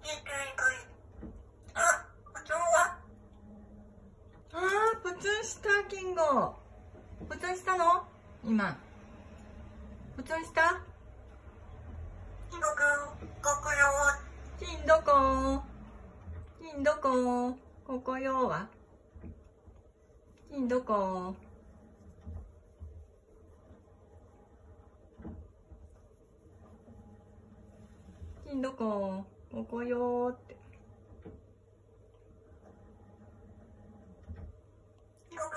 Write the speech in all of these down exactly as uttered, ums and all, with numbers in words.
あ、ポチョンは？ あー、ポチョンした、キンゴ。ポチョンしたの？今。ポチョンした？ キンゴくん、ここよ。 キンどこ？キンどこ？ここよは？キンどこ？キンどこ？ここよーって。 キンゴ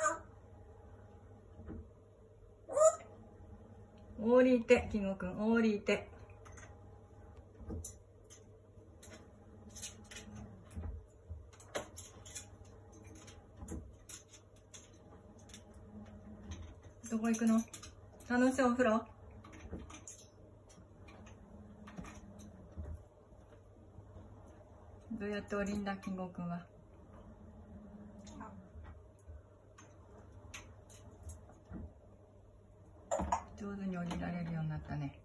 くん。 降りて、キンゴくん、降りて。どこ行くの？楽しいお風呂？どうやって降りんだ、キンゴくんは。上手に降りられるようになったね。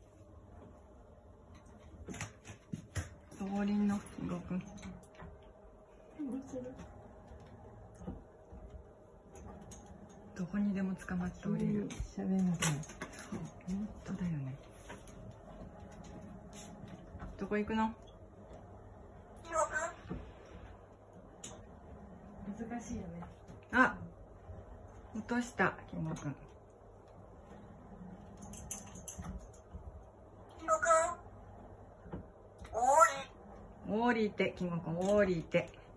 どう降りんの、キンゴくん。どこにでも捕まって降りる。 しゃべんなくなる。 本当だよね。どこ行くの？ キンゴくん。 難しいよね。 あ、落とした、キンゴくん。 キンゴくん。おーい。 降りて、キンゴくん、降りて。